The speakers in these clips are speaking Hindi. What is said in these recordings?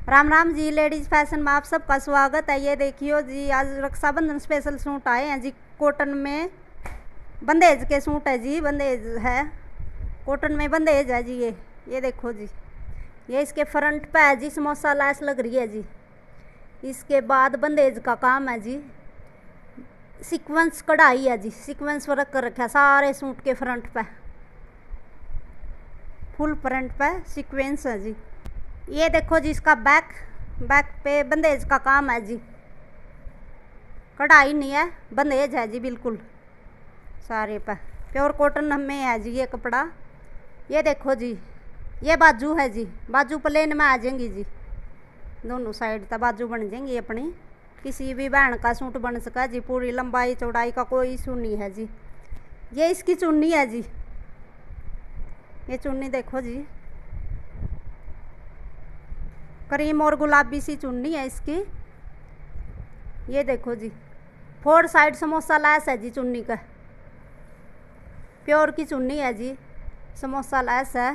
राम राम जी। लेडीज फैशन में आप सबका स्वागत है। ये देखियो जी, आज रक्षाबंधन स्पेशल सूट आए हैं जी। कॉटन में बंदेज के सूट है जी। बंदेज है, कॉटन में बंदेज है जी। ये देखो जी, ये इसके फ्रंट पे है जी समोसा लैस लग रही है जी। इसके बाद बंदेज का काम है जी। सीक्वेंस कढ़ाई है जी, सीक्वेंस वर्क कर रखा है सारे सूट के फ्रंट पे, फुल फ्रंट पे सीक्वेंस है जी। ये देखो जी, इसका बैक पे बंदेज का काम है जी। कढ़ाई नहीं है, बंदेज है जी बिल्कुल सारे पे। प्योर कॉटन में है जी ये कपड़ा। ये देखो जी, ये बाजू है जी। बाजू प्लेन में आ जाएंगी जी, दोनों साइड तक बाजू बन जाएंगी अपनी। किसी भी बहन का सूट बन सका जी। पूरी लंबाई चौड़ाई का कोई इशू नहीं है जी। ये इसकी चुन्नी है जी। ये चुन्नी देखो जी, क्रीम और गुलाबी सी चुन्नी है इसकी। ये देखो जी, 4 साइड समोसा लैस है जी चुन्नी का। प्योर की चुन्नी है जी, समोसा लैस है।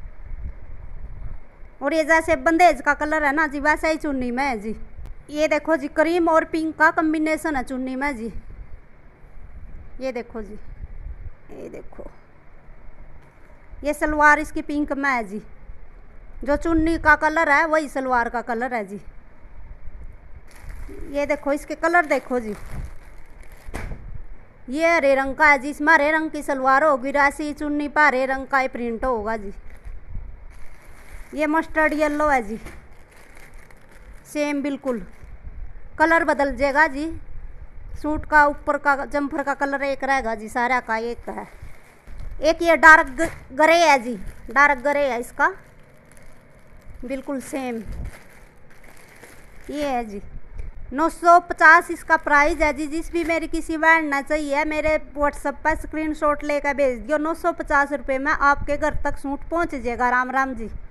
और ये जैसे बंदेज का कलर है ना जी, वैसा ही चुन्नी में है जी। ये देखो जी, क्रीम और पिंक का कॉम्बिनेशन है चुन्नी में जी। ये देखो जी, ये देखो, ये सलवार इसकी पिंक में है जी। जो चुन्नी का कलर है वही सलवार का कलर है जी। ये देखो, इसके कलर देखो जी। ये हरे रंग का है जी। इसमें हरे रंग की सलवार होगी, राशि चुन्नी पर हरे रंग का प्रिंट होगा जी। ये मस्टर्ड येलो है जी, सेम बिल्कुल। कलर बदल जाएगा जी। सूट का ऊपर का जम्फर का कलर एक रहेगा जी, सारा का एक है। एक ये डार्क ग्रे है जी, डार्क ग्रे है इसका बिल्कुल सेम। ये है जी 950 इसका प्राइस है जी। जिस भी मेरी किसी बहन ना चाहिए, मेरे व्हाट्सएप पर स्क्रीनशॉट लेकर भेज दियो। 950 रुपये में आपके घर तक सूट पहुंच जाएगा। राम राम जी।